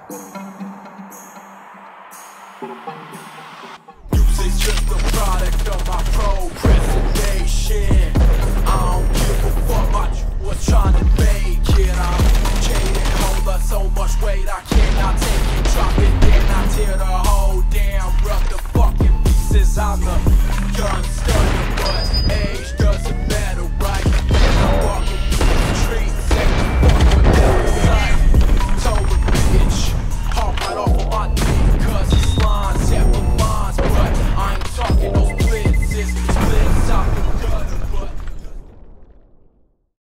Music's just a product of my procrastination. I don't give a fuck about you was trying to make it. I'm jaded, hold up so much weight I cannot take it. Drop it, then I tear the whole damn rough to fucking pieces. I'm the gun stud.